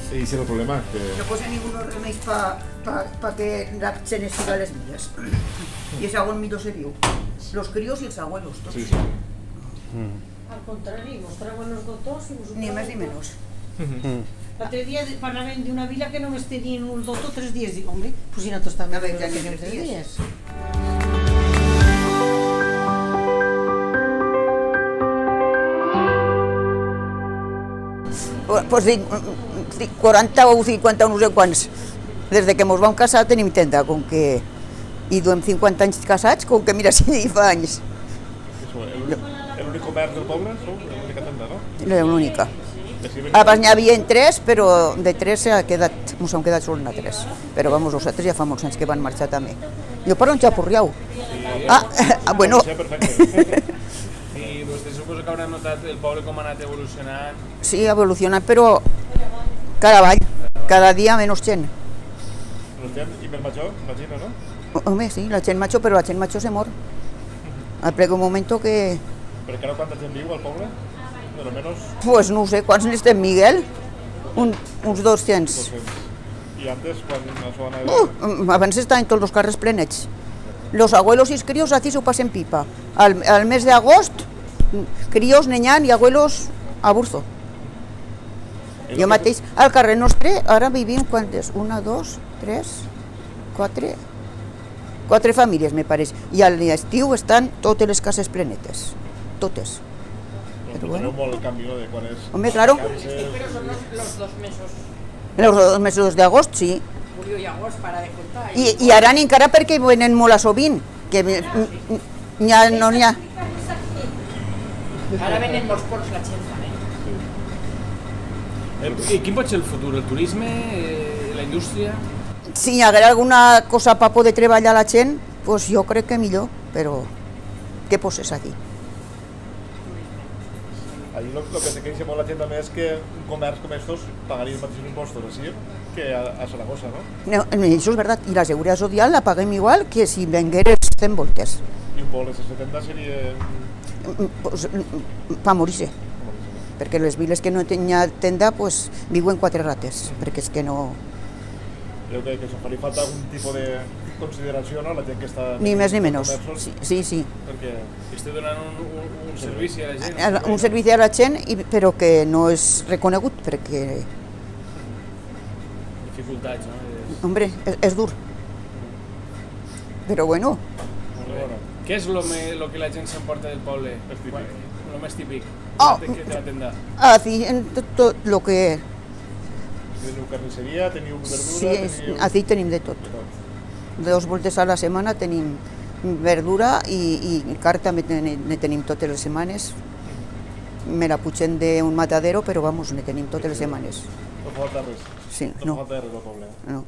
Y ese es el problema. Que... No posa ningunos remeis para que la gente siga las millas. Y es algo millor se viu. Los críos y los abuelos, todos. Sí, sí. Al contrario, mostraban los doctors i vos Ni més ni menys. L'altre dia parlaven d'una vila que només tenien un doctor 3 dies. Dic, home, pues si nosaltres també tenim 3 dies. Pues dic, 40 o 50 o no sé quants. Des de que mos vam casar tenim tenda, com que... I duem 50 anys casats, com que mira si fa anys. L'únic comerç del poble sou l'única tenda, no? L'única. Abans n'hi havia 3, però de 3 mos hem quedat sols a 3. Però vamos, els altres ja fa molts anys que van marxar també. Jo parlo en xapurriau. Bueno. I vostè suposo que haurà notat el poble com ha anat evolucionant? Sí, ha evolucionat, però cada avall, cada dia menys gent. La gent i més major, imagino, no? Home, sí, la gent major, però la gent major se mor. Al un moment que... Però encara quanta gent viu al poble? Però menos... Pues no sé, quants n'estem, Miguel? Uns 200. I antes, quan això anava... Abans estaven tots els carrers plenets. Los abuelos y los críos así se pasen pipa. Al mes de agosto, críos neñan y abuelos a burzo. Jo mateix, al carrer nostre, ara vivim quantes? 1, 2, 3, 4... 4 famílies, me pareix. I a l'estiu estan totes les cases plenetes. Totes. Però bueno. Molt el canvi, no? De quan és... Home, claro. Pero son los 2 mesos. Los 2 mesos d'agost, sí. Julio i agost, para de contar. I ara encara perquè venen molt a sovint. Que no n'hi ha. Ara venen molts porcs la gent també. I quin pot ser el futur? El turisme? La indústria? Si hi haguera alguna cosa per poder treballar la gent, doncs jo crec que millor, però què poses aquí? Allí el que se queixa molt la gent també és que un comerç com estos pagaria els mateixos impostos així que a Saragossa, no? No, això és veritat, i la seguretat social la paguem igual que si vengueres 100 voltes. I un poble de 70 seria... Per morir-se. Perquè les viles que no tenen tenda viuen 4 rates, perquè és que no... Crec que això faria falta algun tipus de consideració, no? La gent que està... Ni més ni menys, sí. Perquè... Estic donant un servici a la gent. Un servici a la gent, però que no és reconegut, perquè... Dificultats, no? Hombre, és dur. Però bueno. Què és el que la gent s'emporta del poble? El més típic? De la tenda? En tot el que... Teniu carnisseria, teniu verdura... Sí, aquí tenim de tot. 2 voltes a la setmana tenim verdura i carn també ne tenim totes les setmanes. Me la pugem d'un matadero, però vamos, ne tenim totes les setmanes. No falta res. Sí, no falta res al poble. No.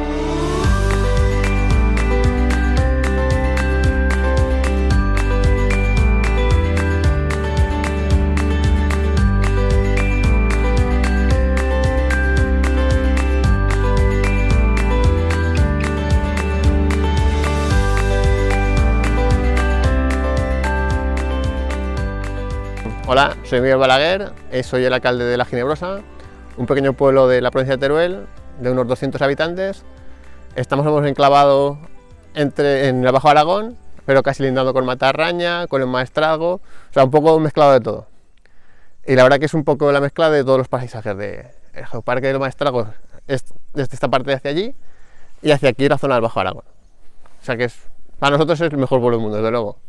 Hola, soy Miguel Balaguer, soy el alcalde de La Ginebrosa, un pequeño pueblo de la provincia de Teruel, de unos 200 habitantes. Estamos enclavados en el Bajo Aragón, pero casi lindando con Matarraña, con el Maestrazgo, o sea, un poco mezclado de todo. Y la verdad que es un poco la mezcla de todos los paisajes. El Geoparque del Maestrazgo es desde esta parte de hacia allí, y hacia aquí la zona del Bajo Aragón. O sea que para nosotros es el mejor pueblo del mundo, desde luego.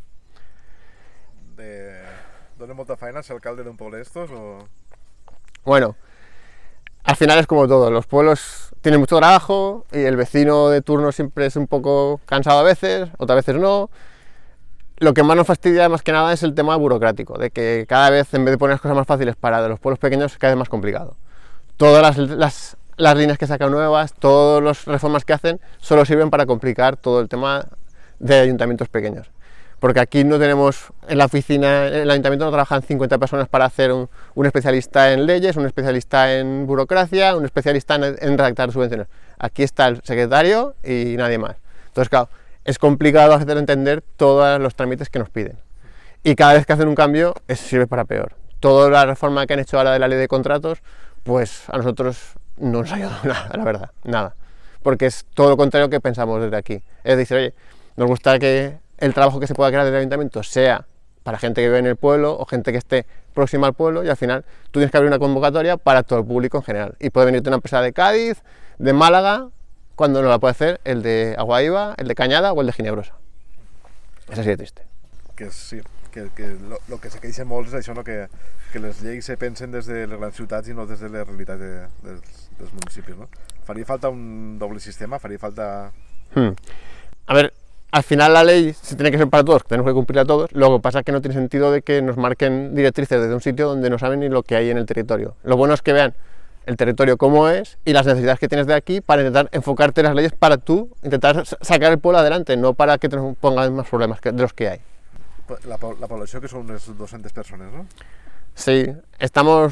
¿Dónde molta faena ser alcalde de un pueblo de estos? O... Bueno, al final es como todo, los pueblos tienen mucho trabajo y el vecino de turno siempre es un poco cansado a veces, otras veces no. Lo que más nos fastidia más que nada es el tema burocrático, de que cada vez en vez de poner las cosas más fáciles para los pueblos pequeños, cada vez más complicado. Todas las líneas que sacan nuevas, todas las reformas que hacen, solo sirven para complicar todo el tema de ayuntamientos pequeños. Porque aquí no tenemos, en la oficina, en el ayuntamiento no trabajan 50 personas para hacer un especialista en leyes, un especialista en burocracia, un especialista en redactar subvenciones. Aquí está el secretario y nadie más. Entonces, claro, es complicado hacer entender todos los trámites que nos piden. Y cada vez que hacen un cambio, eso sirve para peor. Toda la reforma que han hecho ahora de la ley de contratos, pues a nosotros no nos ha ayudado nada, la verdad, nada. Porque es todo lo contrario que pensamos desde aquí. Es decir, oye, nos gusta que el trabajo que se pueda crear desde el ayuntamiento sea para gente que vive en el pueblo o gente que esté próxima al pueblo, y al final tú tienes que abrir una convocatoria para todo el público en general. Y puede venirte una empresa de Cádiz, de Málaga, cuando no la puede hacer el de Aguaiva, el de Cañada o el de Ginebrosa. És així de triste. Que sí, que lo que se queixen molts és això, no? que les lleis se pensen des de les grans ciutats i no des de la realitat dels municipis, ¿no? Faria falta un doble sistema, faria falta... A ver, al final la ley se tiene que ser para todos, que tenemos que cumplirla todos. Lo que pasa es que no tiene sentido de que nos marquen directrices desde un sitio donde no saben ni lo que hay en el territorio. Lo bueno es que vean el territorio cómo es y las necesidades que tienes de aquí para intentar enfocarte las leyes para tú intentar sacar el pueblo adelante, no para que te pongan más problemas de los que hay. La població, que són unes 200 persones, ¿no? Sí, estamos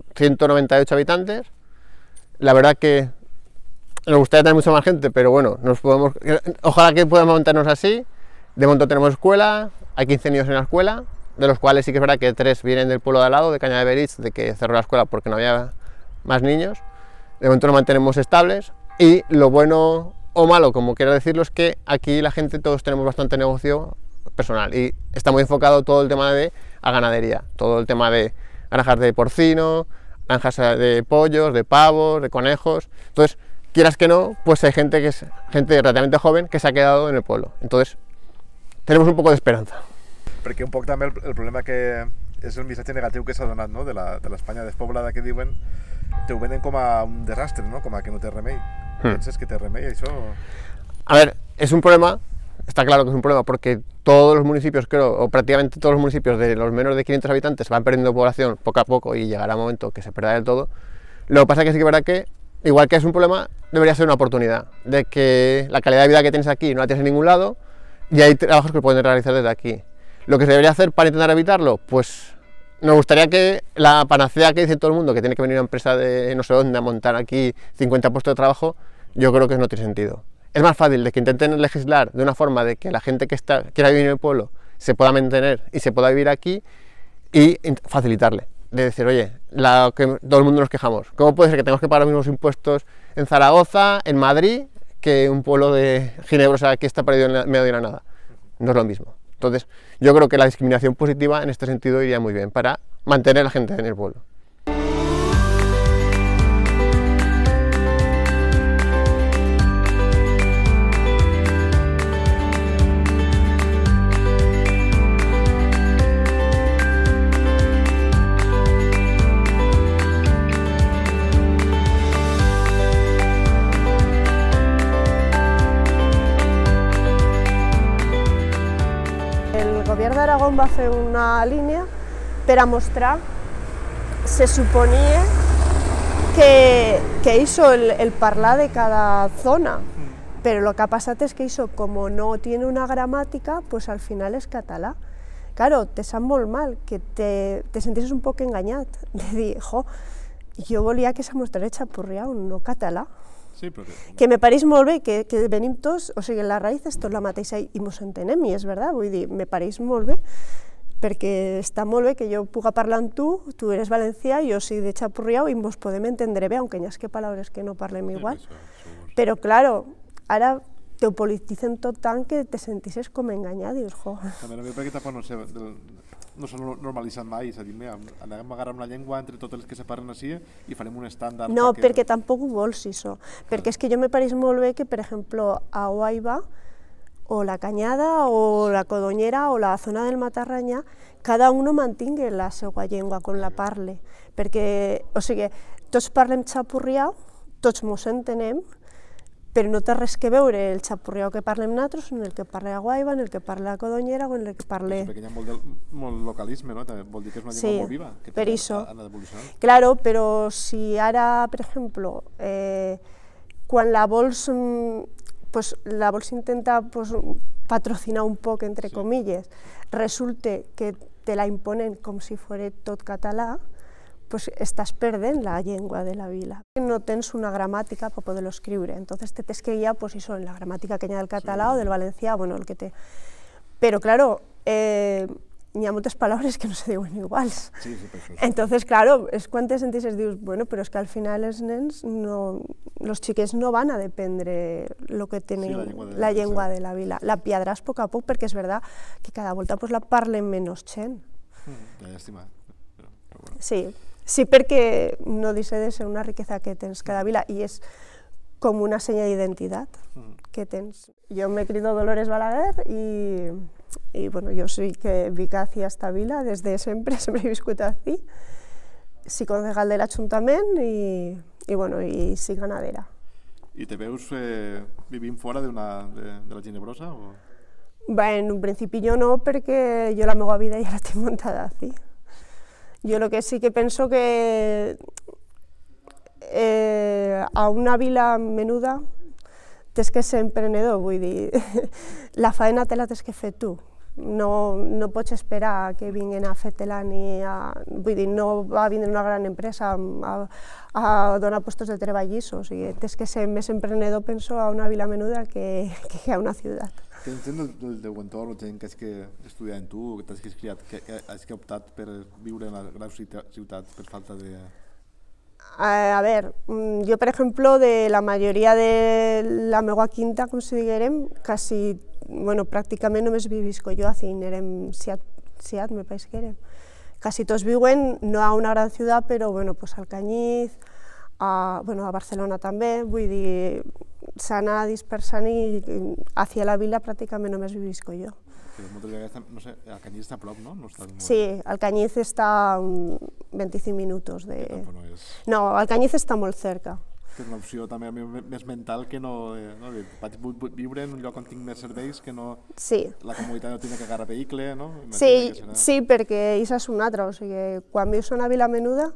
198 habitantes. La verdad que nos gustaría tener mucha más gente, pero bueno, ojalá que podamos montarnos así. De momento tenemos escuela, hay 15 niños en la escuela, de los cuales sí que es verdad que 3 vienen del pueblo de al lado, de Cañada de Berich, de que cerró la escuela porque no había más niños. De momento nos mantenemos estables, y lo bueno o malo, como quiero decirlo, es que aquí la gente, todos tenemos bastante negocio personal y está muy enfocado todo el tema de a ganadería, todo el tema de granjas de porcino, granjas de pollos, de pavos, de conejos. Entonces, quieras que no, pues hay gente que es gente relativamente joven que se ha quedado en el pueblo. Entonces, tenemos un poco de esperanza. Perquè un poc també el problema que és el missatge negatiu que s'ha donat, no? de l'Espanya despoblada, que diuen, te ho venen com a un desastre, no? Com a que no té remei. Penses que té remei, això? A ver, es un problema, está claro que es un problema, porque todos los municipios, creo, o prácticamente todos los municipios de los menos de 500 habitantes van perdiendo población poco a poco y llegará un momento que se perderá del todo. Lo que pasa es que sí que es verdad que, igual que es un problema, debería ser una oportunidad, de que la calidad de vida que tienes aquí no la tienes en ningún lado y hay trabajos que pueden realizar desde aquí. Lo que se debería hacer para intentar evitarlo, pues nos gustaría que la panacea que dice todo el mundo, que tiene que venir una empresa de no sé dónde a montar aquí 50 puestos de trabajo, yo creo que no tiene sentido. Es más fácil de que intenten legislar de una forma de que la gente que quiera vivir en el pueblo se pueda mantener y se pueda vivir aquí, y facilitarle. De decir, oye, que todo el mundo nos quejamos, ¿cómo puede ser que tengamos que pagar los mismos impuestos en Zaragoza, en Madrid, que un pueblo de Ginebrosa que está perdido en medio de la nada? No es lo mismo. Entonces, yo creo que la discriminación positiva en este sentido iría muy bien para mantener a la gente en el pueblo. El Govern d'Aragó va fer una línia per a mostrar, se suponia que hizo el parlar de cada zona, pero lo que ha passat és que eso, como no tiene una gramática, pues al final és català. Claro, te sap molt mal, que te sentissis un poc enganyat, de dir, jo volia que se mostrés xapurriau, no català. Sí, però... Que me pareix molt bé que venim tots, o sigui, la raïz és tot la mateixa i mos entenem, i és veritat, vull dir, me pareix molt bé, perquè està molt bé que jo puga parlar amb tu eres valencià, jo soy de Xapurriau i mos podem entendre bé, aunque n'hi ha paraules que no parlem igual. Però, claro, ara te ho politicen tot tant que te sentissis com enganyat, dius, jo... També no perquè tampoc no s'ha normalitzat mai, és a dir, anem a agarrar una llengua entre totes les que se parlen així i farem un estàndard... No, perquè tampoc ho vols, això. Perquè és que jo me pareix molt bé que, per exemple, a Guaiva, o la Cañada, o la Codonyera, o la zona del Matarranya, cada un mantingui la seva llengua quan la parle. Perquè, o sigui, tots parlem xapurriau, tots mos entenem, però no té res que veure el xapurriau que parlem nosaltres en el que parla a Guaiva, en el que parla a Codonyera o en el que parla... Perquè hi ha molt localisme, no? Vol dir que és una llengua molt viva, que ha anat evolucionant. Claro, però si ara, per exemple, quan la vols intentar patrocinar un poc, entre comilles, resulta que te la imponen com si fos tot català, pues estàs perdent la llengua de la vila. No tens una gramàtica per poder-lo escriure, entonces te tens que guiar pues eso, en la gramàtica que hi ha del català o del valencià, bueno, el que té. Però, claro, hi ha moltes paraules que no se diuen iguals. Sí, per això. Entonces, claro, és quan te senteixes, dius, bueno, però és que al final els nens, els xiquets no van a dependre lo que tenen, la llengua de la vila. La piadràs a poc a poc, perquè és veritat que cada volta pues, la parlen menys gent. Llàstima. Sí, sí, perquè no deixa de ser una riquesa que tens cada vila i és com una senya d'identitat que tens. Jo me crido Dolores Balaguer y bueno, yo sí que vic hacia esta vila desde siempre he viscut aquí. Sí concejal del Ayuntament y bueno, y sí ganadera. I te veus vivint fora de la Ginebrosa? O? Bé, en un principi jo no, perquè jo la meva vida ja la tinc muntada aquí. Jo el que sí que penso que a una vila menuda tens que ser emprenedor, vull dir, la faena te la tens que fer tu. No pots esperar que vinguin a fer-te-la vull dir, no va vindre una gran empresa a donar puestos de treball llissos. O sigui, tens que ser més emprenedor, penso, a una vila menuda que a una ciutat. Tens gent del teu entorn, gent que has que estudiar en tu, que t'has criat, que has optat per viure en la gran ciutat per falta de... A ver, yo por ejemplo, de la mayoría de la meva quinta, com si diguérem, quasi, bueno, pràcticament només vivisco jo, aquí érem Siat, me pareix que érem. Quasi tots viuen, no a una gran ciutat, però bueno, pues al Cañiz, a Barcelona també, vull dir, s'anà dispersant i hacia la vila pràcticament només vivisco jo. Moltes vegades, no sé, el Cañiz està a prop, no? Sí, el Cañiz està a 25 minuts de... No, el Cañiz està molt cerca. És una opció també més mental que no... Vaig viure en un lloc on tinc més serveis que no... Sí. La comunitat no té que agarrar vehicle, no? Sí, perquè això és un altre, o sigui, quan vius a una vila menuda,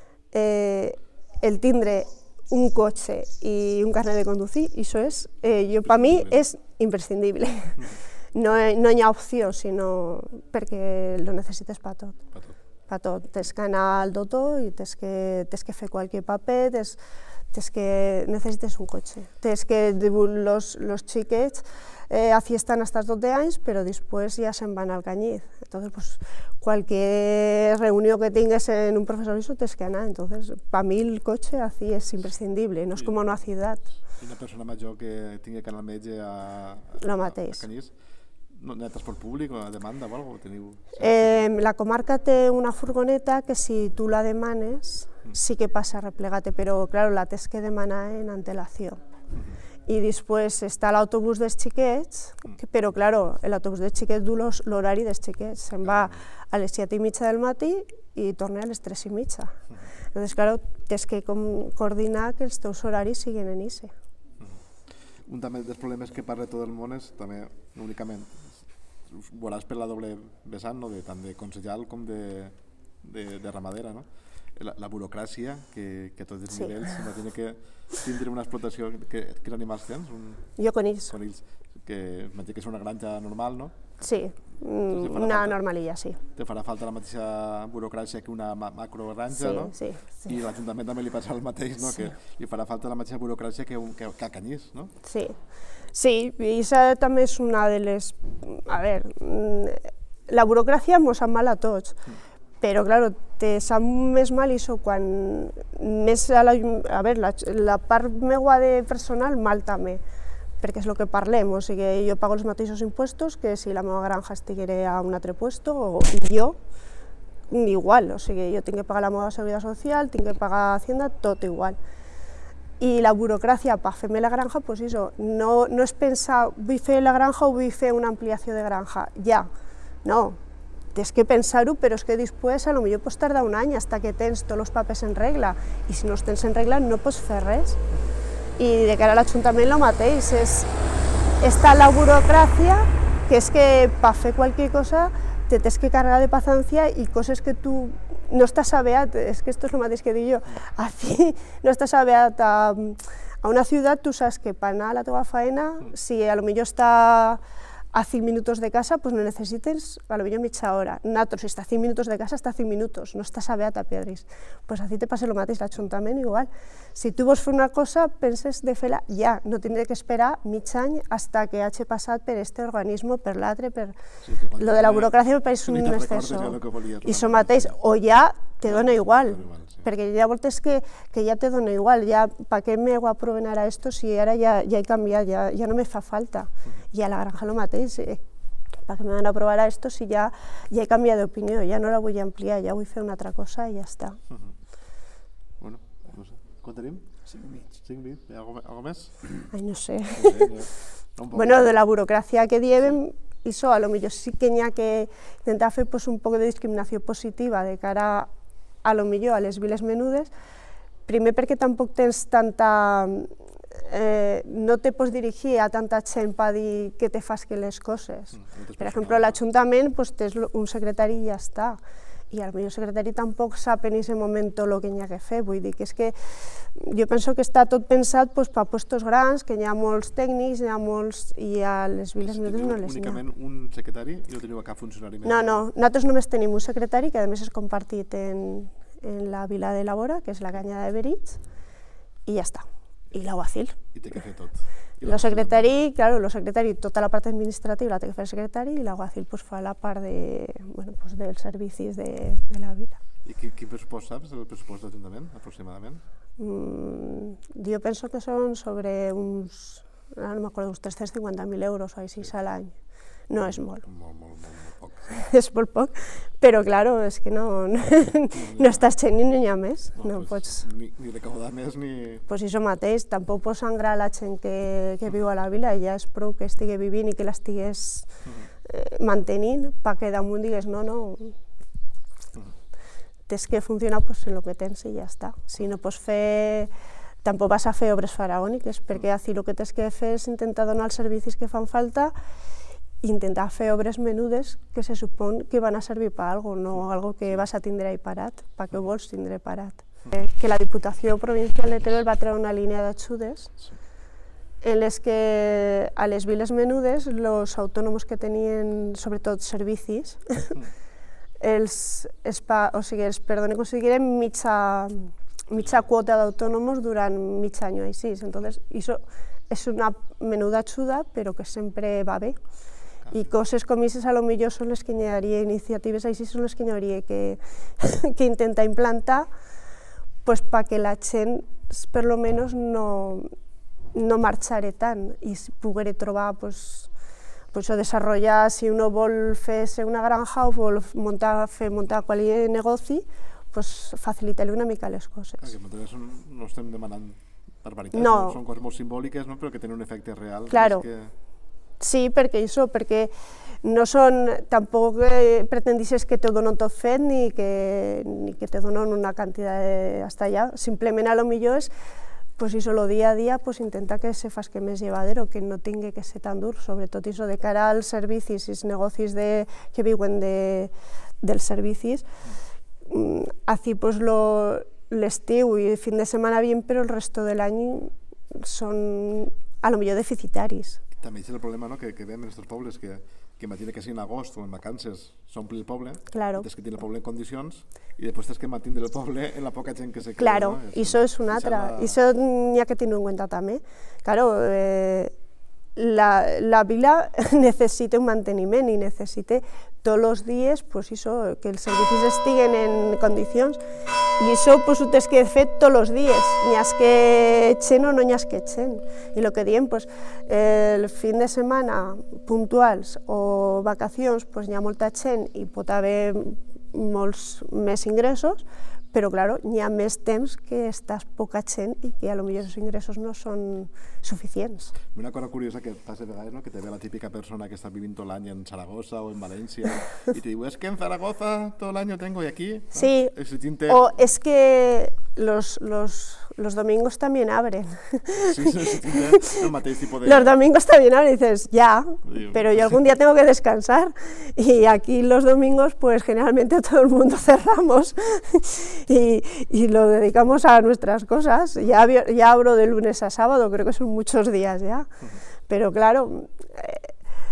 el tindre un cotxe i un carnet de conducir, això és, per mi, és imprescindible. No hi ha opció, sinó perquè lo necessites per tot. Per tot. Tens que anar al doctor i tens que fer qualsevol paper, necessites un cotxe. Tens que los xiquets aquí estan hasta els 12 anys, però després ja se'n van al Cañiz. Entonces, pues, cualquier reunió que tingues en un professor eso tens que anar. Entonces, para mí el cotxe aquí és imprescindible, no és com una ciutat. I una persona major que tingui que anar al metge a Cañiz? No hi ha transport públic o a demanda o alguna cosa? La comarca té una furgoneta que si tu la demanes sí que passa replegate, però claro, la tens que demanar en antelació. I després està l'autobús dels xiquets, però claro, l'autobús dels xiquets du l'horari dels xiquets, se'n va a les 7:30 del matí i torna a les 3:30. Llavors, claro, tens que coordinar que els teus horaris siguin en ICE. Un dels problemes que parla tot el món és també, no únicament, veuràs per la doble vessant, tant de consellal com de ramadera, la burocràcia que a tots els nivells, imagina que tindre una explotació, quins animals tens? Jo conills. Que imagina que és una granja normal, no? Sí, una normalilla, sí. Te farà falta la mateixa burocràcia que una macrogranja, no? Sí. I a l'Ajuntament també li passa el mateix, no? Que li farà falta la mateixa burocràcia que a Cañiz, no? Sí, i això també és una de les... A veure, la burocràcia mos sap mal a tots, però, clar, te sap més mal això quan més... A veure, la part meua de personal mal també, perquè és el que parlem, o sigui, jo pago els mateixos impuestos que si la meva granja estiguera a un altre puesto, o jo, igual, o sigui, jo tinc que pagar la meva seguretat social, tinc que pagar Hacienda, tot igual. I la burocràcia per fer-me la granja, doncs això, no és pensar, vull fer la granja o vull fer una ampliació de granja, ja, no, tens que pensar-ho, però és que després potser pots tardar un any fins que tens tots els papers en regla, i si no els tens en regla no pots fer res. I de cara a l'Ajuntament el mateix, està la burocràcia, que és que per fer qualsevol cosa te tens que carregar de paciència i coses que tu no estàs aviat, és que esto és el mateix que dic jo, aquí no estàs aviat a una ciutat, tu saps que per anar a la teva feina, si potser està a 5 minutos de casa, pues no necesites a lo millor mitja hora. Nosaltres, si està a 5 minutos de casa, està a 5 minuts, no estàs a Beat a Pedris. Pues així te passa el mateix, l'Ajuntament igual. Si tu vols fer una cosa, penses de fer-la ja, no tindré que esperar mig any hasta que hagi passat per este organisme, per l'altre, per... Lo de la burocràcia me pareix un exceso. I això mateix, o ja te dona igual, perquè hi ha voltes que ja te dona igual, ja, ¿para qué me aproven ara esto si ara ja he canviat, ja no me fa falta? I a la granja lo mateix, ¿para qué me van a aprovar a esto si ja he canviat d'opinió, ja no la vull ampliar, ja vull fer una altra cosa i ja està. Bueno, no sé, quant tenim? 5 minuts. 5 minuts, algo més? Ai, no sé. Bueno, de la burocràcia que diem, això, a lo millor sí que n'hi ha que intentar fer un poc de discriminació positiva de cara a lo millor a les viles menudes, primer perquè tampoc tens tanta... no te pots dirigir a tanta gent per dir que te fas que les coses. Per exemple, a l'Ajuntament tens un secretari i ja està. I potser el secretari tampoc sap en aquest moment el que n'hi ha que fer. Vull dir que és que jo penso que està tot pensat per puestos grans, que n'hi ha molts tècnics, n'hi ha molts... i a les viles menudes no les n'hi ha. Únicament un secretari i no teniu cap funcionari més? No, nosaltres només tenim un secretari que a més és compartit en la vila de la Vora, que és la Canyada de Berits, i ja està. I l'aguacil. I té que fer tot. El secretari, claro, tota la part administrativa la té que fer el secretari i l'aguacil fa la part dels servicis de la vila. I quin pressupost saps, el pressupost de l'Ajuntament, aproximadament? Jo penso que són sobre uns, no m'acordo, uns 350.000 euros o així a l'any. No és molt. Molt poc. És molt poc, però claro, és que no estàs gent ni n'hi ha més. No pots ni recaudar més ni... Pues això mateix, tampoc pots sangrar la gent que viu a la vila, ja és prou que estigui vivint i que l'estigués mantenint, perquè damunt digues no. Tens que funcionar en el que tens i ja està. Si no pots fer... Tampoc vas a fer obres faraòniques, perquè així el que tens que fer és intentar donar els servicis que fan falta, intentar fer obres menudes que se supon que van a servir per alguna cosa, no algo que vas a tindre ahí parat, per què ho vols tindre parat. Que la Diputació Provincial de Teruel va treure una línia d'ajudes en les que a les viles menudes els autònoms que tenien sobretot servicis els perdonen aconseguirem mitja quota d'autònoms durant mig any o així. Entonces, això és una menuda ajuda, però que sempre va bé. I coses com aquestes a lo millor són les que hi hauria, iniciatives així són les que hi hauria que intentar implantar perquè la gent per lo menos no marxaré tant i pogueré trobar o desenvolupar, si uno vol fer una granja o vol muntar qualsevol negoci, facilitar-li una mica les coses. No estem demanant barbaritats, són coses molt simbòliques però que tenen un efecte real. Sí, perquè no són, tampoc pretendixes que te donen tot fet ni que te donen una quantitat hasta allà, simplement a lo millor és el dia a dia intentar que se faci més llevadero, que no tingui que ser tan dur, sobretot això de cara als servicis i els negocis que viuen dels servicis. Així l'estiu i el fin de setmana bien, però el resto de l'any són a lo millor deficitaris. També és el problema que veiem en aquests pobles, que imagina que sigui en agost o en vacances s'ompli el poble, tens que tenir el poble en condicions i després tens que mantindre el poble en la poca gent que se queda. Claro, i això és una altra, i això n'hi ha que tenir en compte també. Claro, la vila necessita un manteniment i necessita tots els dies que els servicis estiguen en condicions i això ho tens que fer tots els dies, n'hi ha que gent o no n'hi ha que gent. I el que diem, el fin de setmana puntuals o vacacions n'hi ha molta gent i pot haver molts més ingressos, però n'hi ha més temps que estàs poca gent i que potser els ingressos no són suficients. Una cosa curiosa que passa a vegades, que te ve la típica persona que està vivint tot l'any en Zaragoza o en València i te diu, es que en Zaragoza todo el año tengo y aquí... Sí, o es que los domingos también abren. Sí, el mateix tipus de... Los domingos también abren, y dices, ya, pero yo algún día tengo que descansar y aquí los domingos pues generalmente todo el mundo cerramos y lo dedicamos a nuestras cosas. Ya abro de lunes a sábado, creo que son muchos días ya, pero claro,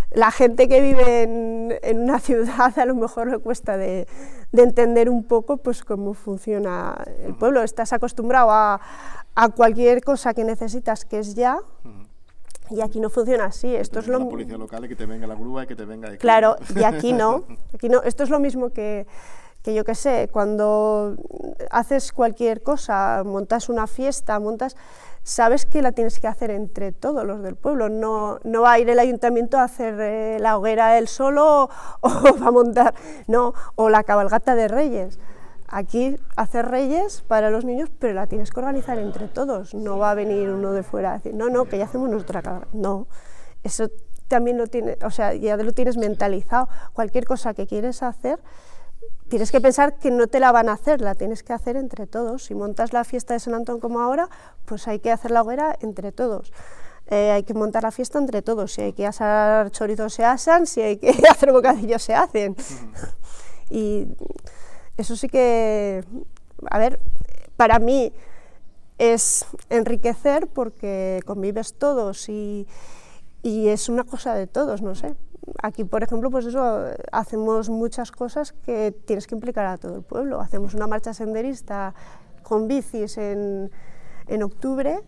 la gente que vive en una ciudad a lo mejor le cuesta de entender un poco pues cómo funciona el pueblo. Estás acostumbrado a cualquier cosa que necesitas que es ya, y aquí no funciona así. Esto es la policía local y que te venga la grúa y que te venga de aquí. Claro, y aquí no. Esto es lo mismo que yo qué sé, cuando haces cualquier cosa, montas una fiesta, sabes que la tienes que hacer entre todos los del pueblo, no va a ir el ayuntamiento a hacer la hoguera él solo o va a montar, no, o la cabalgata de Reyes. Aquí hacer Reyes para los niños, pero la tienes que organizar entre todos, no va a venir uno de fuera a decir, no, que ya hacemos nuestra cabalgata, no, eso también lo tienes, o sea, ya lo tienes mentalizado, cualquier cosa que quieres hacer, tienes que pensar que no te la van a hacer, la tienes que hacer entre todos. Si montas la fiesta de San Antón como ahora, pues hay que hacer la hoguera entre todos. Hay que montar la fiesta entre todos. Si hay que asar chorizos se asan, si hay que hacer bocadillos se hacen. Y eso sí que, a ver, para mí es enriquecer porque convives todos y es una cosa de todos, no sé. Aquí, por ejemplo, pues eso, hacemos muchas cosas que tienes que implicar a todo el pueblo. Hacemos una marcha senderista con bicis en octubre,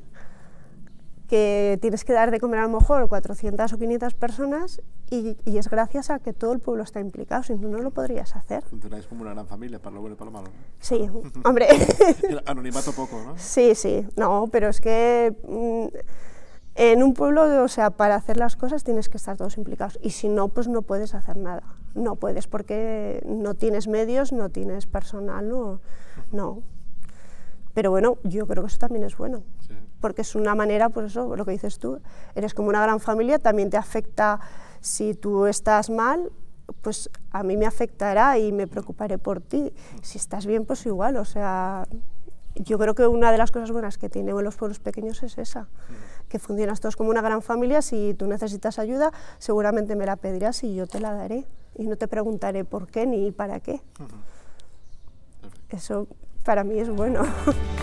que tienes que dar de comer a lo mejor 400 o 500 personas y es gracias a que todo el pueblo está implicado, si no, no lo podrías hacer. Funcionáis como una gran familia, para lo bueno y para lo malo, ¿no? Sí, hombre. Anonimato poco, ¿no? Sí, no, pero es que en un pueblo, o sea, para hacer las cosas tienes que estar todos implicados y si no, pues no puedes hacer nada. No puedes porque no tienes medios, no tienes personal, no. Pero bueno, yo creo que eso también es bueno, sí. Porque es una manera, pues eso, lo que dices tú, eres como una gran familia, también te afecta si tú estás mal, pues a mí me afectará y me preocuparé por ti. Si estás bien, pues igual, o sea, yo creo que una de las cosas buenas que tienen los pueblos pequeños es esa, que funcionas todos como una gran familia, si tú necesitas ayuda, seguramente me la pedirás y yo te la daré, y no te preguntaré por qué ni para qué. Eso para mí es bueno.